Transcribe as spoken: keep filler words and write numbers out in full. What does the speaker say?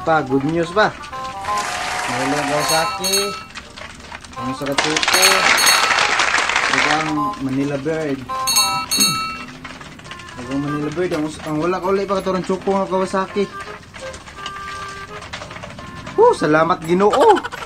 pa, good news pa. Mayroon ang Kawasaki. Ang Saratuko. Ito ang Manila Bird. Ito ang Manila Bird. Ang, ang wala ka ulit pa ito ang Choco ng Kawasaki. Woo, salamat Ginoo.